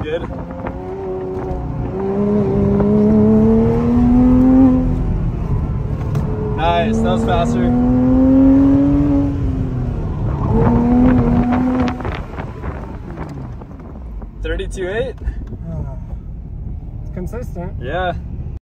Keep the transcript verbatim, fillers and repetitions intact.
good. Nice, that was faster. thirty-two eight. It's consistent. Yeah.